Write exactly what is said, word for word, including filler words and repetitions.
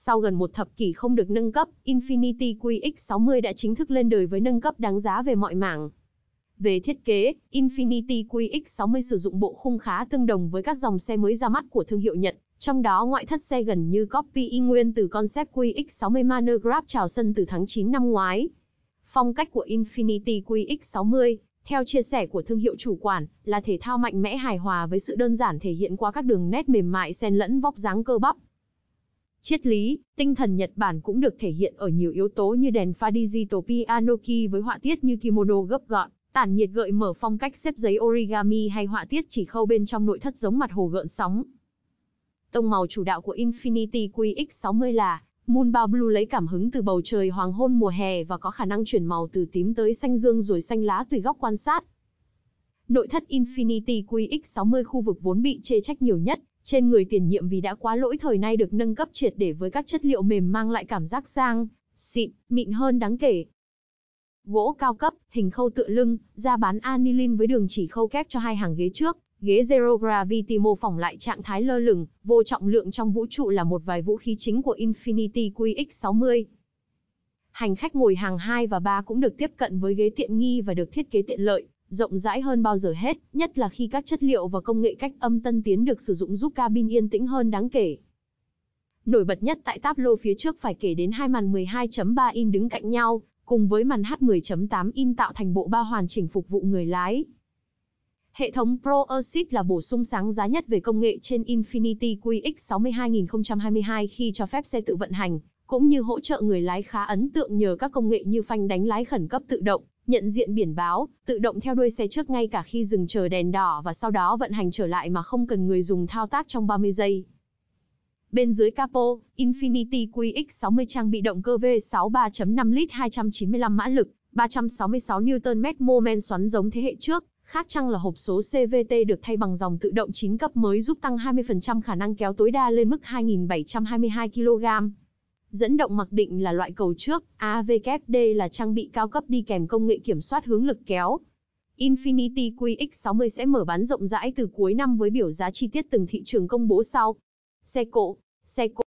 Sau gần một thập kỷ không được nâng cấp, Infiniti Q X sáu mươi đã chính thức lên đời với nâng cấp đáng giá về mọi mảng. Về thiết kế, Infiniti Q X sáu mươi sử dụng bộ khung khá tương đồng với các dòng xe mới ra mắt của thương hiệu Nhật, trong đó ngoại thất xe gần như copy y nguyên từ concept Q X sáu mươi Monograv chào sân từ tháng chín năm ngoái. Phong cách của Infiniti Q X sáu mươi, theo chia sẻ của thương hiệu chủ quản, là thể thao mạnh mẽ hài hòa với sự đơn giản thể hiện qua các đường nét mềm mại xen lẫn vóc dáng cơ bắp. Triết lý, tinh thần Nhật Bản cũng được thể hiện ở nhiều yếu tố như đèn pha digital piano key với họa tiết như kimono gấp gọn, tản nhiệt gợi mở phong cách xếp giấy origami hay họa tiết chỉ khâu bên trong nội thất giống mặt hồ gợn sóng. Tông màu chủ đạo của Infiniti Q X sáu mươi là Moonbow Blue, lấy cảm hứng từ bầu trời hoàng hôn mùa hè và có khả năng chuyển màu từ tím tới xanh dương rồi xanh lá tùy góc quan sát. Nội thất Infiniti Q X sáu mươi khu vực vốn bị chê trách nhiều nhất trên người tiền nhiệm vì đã quá lỗi thời nay được nâng cấp triệt để với các chất liệu mềm mang lại cảm giác sang, xịn, mịn hơn đáng kể. Gỗ cao cấp, hình khâu tựa lưng, da bán aniline với đường chỉ khâu kép cho hai hàng ghế trước, ghế Zero Gravity mô phỏng lại trạng thái lơ lửng, vô trọng lượng trong vũ trụ là một vài vũ khí chính của Infiniti Q X sáu mươi. Hành khách ngồi hàng hai và ba cũng được tiếp cận với ghế tiện nghi và được thiết kế tiện lợi, rộng rãi hơn bao giờ hết, nhất là khi các chất liệu và công nghệ cách âm tân tiến được sử dụng giúp cabin yên tĩnh hơn đáng kể. Nổi bật nhất tại táp lô phía trước phải kể đến hai màn mười hai chấm ba inch đứng cạnh nhau, cùng với màn H mười chấm tám inch tạo thành bộ ba hoàn chỉnh phục vụ người lái. Hệ thống Pro Assist là bổ sung sáng giá nhất về công nghệ trên Infiniti Q X sáu mươi hai không hai hai khi cho phép xe tự vận hành, cũng như hỗ trợ người lái khá ấn tượng nhờ các công nghệ như phanh đánh lái khẩn cấp tự động, nhận diện biển báo, tự động theo đuôi xe trước ngay cả khi dừng chờ đèn đỏ và sau đó vận hành trở lại mà không cần người dùng thao tác trong ba mươi giây. Bên dưới capo, Infiniti Q X sáu mươi trang bị động cơ V sáu ba chấm năm lít hai trăm chín mươi lăm mã lực, ba trăm sáu mươi sáu Newton mét mô men xoắn giống thế hệ trước, khác chăng là hộp số C V T được thay bằng dòng tự động chín cấp mới giúp tăng hai mươi phần trăm khả năng kéo tối đa lên mức hai nghìn bảy trăm hai mươi hai ki lô gam. Dẫn động mặc định là loại cầu trước, A V K D là trang bị cao cấp đi kèm công nghệ kiểm soát hướng lực kéo. Infiniti Q X sáu mươi sẽ mở bán rộng rãi từ cuối năm với biểu giá chi tiết từng thị trường công bố sau. Xe cộ, xe cộ